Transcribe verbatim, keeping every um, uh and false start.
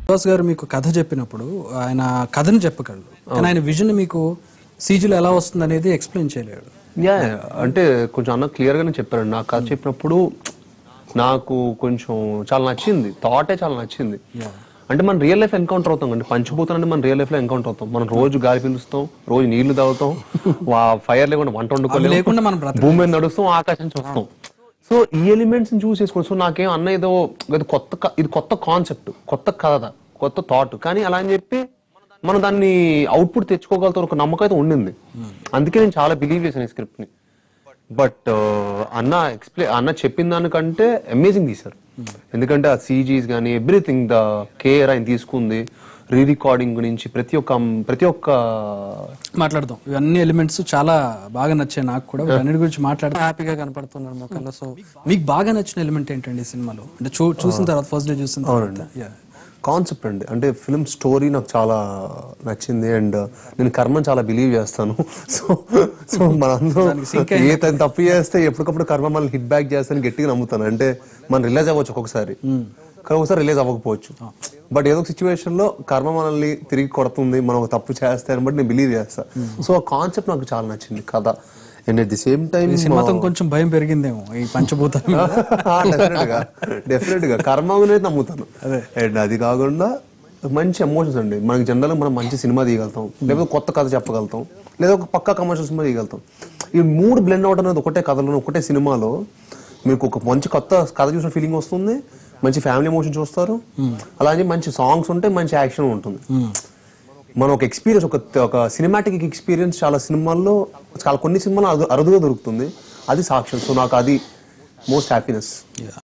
Boss గారు మీకు కథ చెప్పినప్పుడు ఆయన కథను చెప్పగలరు, కానీ ఆయన విజన్ మీకు సీజీలో ఎలా వస్తుంది అనేది ఎక్స్ప్లెయిన్ చేయలేడు. యా అంటే కొంచెం అన్న క్లియర్గానే చెప్పారు. నాకు కథ చెప్పినప్పుడు నాకు కొంచెం చాలా నచ్చింది, థాటే చాలా నచ్చింది. అంటే మనం రియల్ లైఫ్ ఎన్కౌంటర్ అవుతాం అండి. పంచభూతాలు అంటే మనం రియల్ లైఫ్ లో ఎన్కౌంటర్ అవుతాం. మనం రోజు గాలి పీలుస్తాం, రోజు నీళ్లు తాగుతాం, ఫైర్ లేకుండా వంట వండుకోలేకుండా మనం భూమి మీద నడుస్తాం, ఆకాశం చూస్తాం. సో ఈ ఎలిమెంట్స్ చూస్ చేసుకోండి. సో నాకేం అన్న ఏదో కొత్త, ఇది కొత్త కాన్సెప్ట్, కొత్త కథ, కొత్త థాట్, కానీ అలా అని చెప్పి మనం దాన్ని అవుట్పుట్ తెచ్చుకోగలుగుతాం ఒక నమ్మకం అయితే ఉండింది. అందుకే నేను చాలా బిలీవ్ చేశాను ఈ స్క్రిప్ట్ ని. బట్ అన్న ఎక్స్ప్లెయిన్ అన్న చెప్పిన దానికంటే అమేజింగ్ తీశారు. ఎందుకంటే ఆ సీజీస్ కానీ ఎవ్రీథింగ్, ద కేర్ ఆయన తీసుకుంది, రీ రికార్డింగ్ నుంచి ప్రతి ఒక్క ప్రతి ఒక్క మాట్లాడదాం. ఇవన్నీ ఎలిమెంట్స్ చాలా బాగా నచ్చాయి నాకు కూడా. అన్నిటి గురించి మాట్లాడితే హ్యాపీగా కనపడుతున్నారు మొక్కల్లో. సో మీకు బాగా నచ్చిన ఎలిమెంట్ ఏంటండి ఈ సినిమాలో? అంటే చూ చూసిన తర్వాత ఫస్ట్ డే చూసిన తర్వాత కాన్సెప్ట్ అండి. అంటే ఫిల్మ్ స్టోరీ నాకు చాలా నచ్చింది. అండ్ నేను కర్మని చాలా బిలీవ్ చేస్తాను. సో సో మనందరం ఏ తప్పు చేస్తే ఎప్పటికప్పుడు కర్మ మనల్ని హిట్ బ్యాక్ చేస్తాను గట్టిగా నమ్ముతాను. అంటే మనం రిలీజ్ అవ్వచ్చు ఒక్కొక్కసారి, కానీ ఒకసారి రిలీజ్ అవ్వకపోవచ్చు. బట్ ఏదో ఒక సిచ్యువేషన్ లో కర్మ మనల్ని తిరిగి కొడుతుంది, మనం ఒక తప్పు చేస్తాయని బట్టి నేను బిలీవ్ చేస్తాను. సో ఆ కాన్సెప్ట్ నాకు చాలా నచ్చింది కథ. And at the same time సినిమాతో కొంచెం భయం పెరిగిందేమో ఈ పంచభూతాలు. డెఫినెట్ గా డెఫినెట్ గా కర్మ అనేది నమ్ముతాను. అండ్ అది కాకుండా మంచి ఎమోషన్స్ అండి. మనకి జనరల్ గా మనం మంచి సినిమా తీయగలుగుతాం, లేకపోతే కొత్త కథ చెప్పగలుగుతాం, లేదా ఒక పక్కా కమర్షియల్ సినిమా తీయగలుగుతాం. ఈ మూడు బ్లెండ్ అవడం అనేది ఒకటే కథలో, ఒకటే సినిమాలో మీకు ఒక మంచి కొత్త కథ చూసిన ఫీలింగ్ వస్తుంది, మంచి ఫ్యామిలీ ఎమోషన్ చూస్తారు, అలాగే మంచి సాంగ్స్ ఉంటాయి, మంచి యాక్షన్ ఉంటుంది. మనం ఒక ఎక్స్పీరియన్స్, ఒక ఒక సినిమాటిక్ ఎక్స్పీరియన్స్ చాలా సినిమాల్లో, చాలా కొన్ని సినిమాలు అరుదుగా దొరుకుతుంది. అది సాక్ష్యం. సో నాకు అది మోస్ట్ హ్యాపీనెస్.